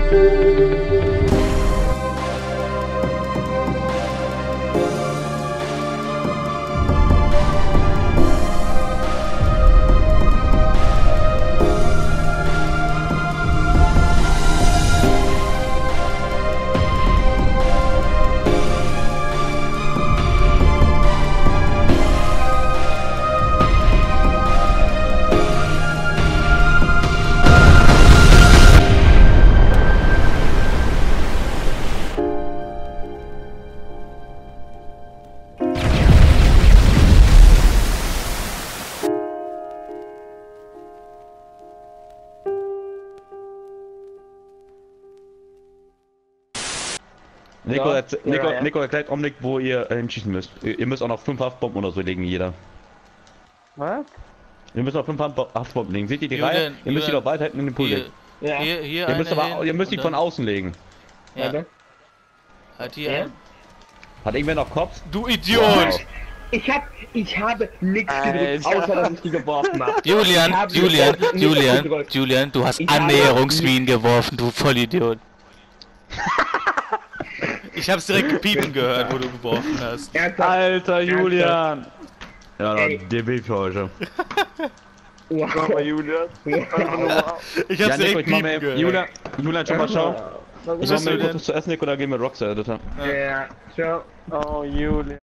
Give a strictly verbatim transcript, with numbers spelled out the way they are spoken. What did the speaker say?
Nico, Ja, erz- Nico, ja, ja. Nico erklärt Omnic, wo ihr äh, hinschießen müsst. Ihr, ihr müsst auch noch fünf Haftbomben oder so legen, jeder. Was? Ihr müsst noch fünf Haft- Haftbomben legen. Seht ihr die Julian, Reihe? Ihr müsst die Julian, noch weiter hinten in den Pool Hier, legen. Ja. hier, hier Ihr müsst eine aber, hin ihr müsst die und von dann- außen legen. Ja, Warte. halt hier Ja. ein. Hat irgendwer noch Cops? Du Idiot! Wow. Ich hab, ich habe nichts gedrückt, Alter. außer dass ich die geworfen habe. Julian, Ich habe Julian, nichts Julian, gedrückt. Julian, du hast Ich habe Annäherungsminen geworfen, du Vollidiot. Ich hab's direkt piepen gehört, wo du geworfen hast. Ernsthaft? Alter, Julian! Ja, Ey. D B für heute. Wow. Julian. Ich Ja, hab's Nico, direkt ich mach piepen mir, gehört. Julian, Julian, schon mal schau. Was Ich bist mach du mir denn? kurz was zu essen, Nico, oder gehen wir Rockstar, Editor. Ja, ciao. Oh, Julian.